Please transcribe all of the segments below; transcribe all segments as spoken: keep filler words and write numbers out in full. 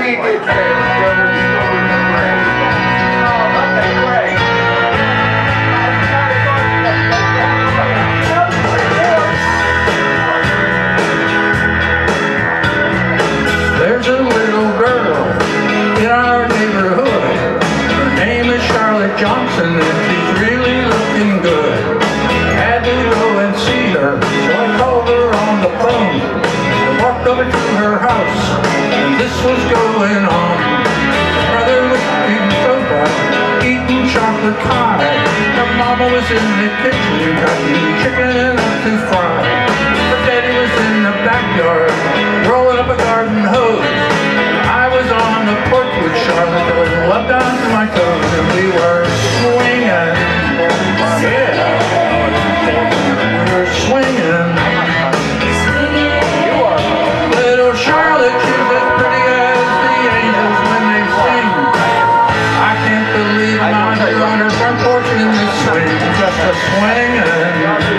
There's a little girl in our neighborhood. Her name is Charlotte Johnson, and she's really looking good. Had to go and see her, so I called her on the phone. I walked over to her house, and this was going on. Her brother was eating soda, eating chocolate pie. Her mama was in the kitchen, cutting chicken enough to fry. Her daddy was in the backyard, rolling up a garden hose. I was on the porch with Charlotte, that was up down to my toes, and we were swinging. Yeah, we were swinging. Little Charlotte, she's as pretty as the angels when they sing. I can't believe I'm out here on her front porch in this swing, just a swinging.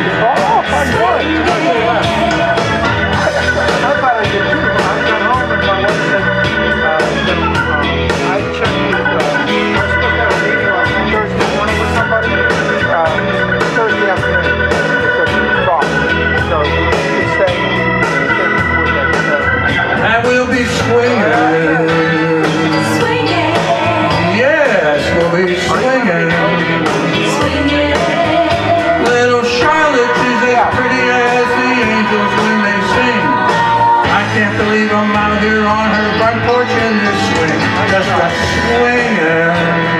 Swinging, swinging, yes, we'll be swinging. Swinging. Little Charlotte is as pretty as the angels when they sing. I can't believe I'm out here on her front porch in this swing, just a swinging.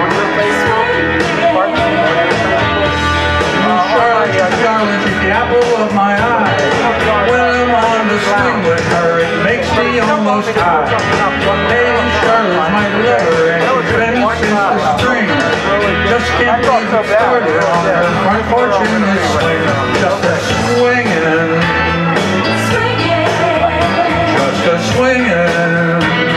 Little Charlotte, Charlotte is the apple of my eye. When I'm on the swing with her, it makes me almost high. Hey, Charlotte's my lover, and she's been since the spring. Just can't believe it started on her front porch in this swing. Just a swinging, just a swinging.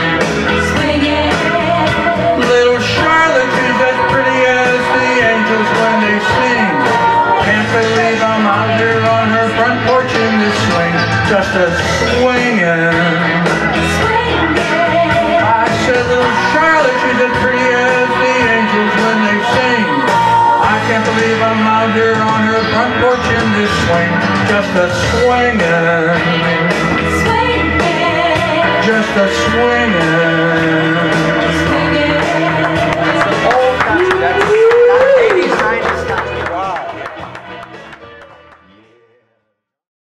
Little Charlotte, she's as pretty as the angels when they sing. Can't believe I'm out here on her front porch in this swing. Just a swinging. I said, little Charlotte, she's as pretty as the angels when they sing. I can't believe I'm out here on her front porch in this swing. Just a swinging. Just a swinging.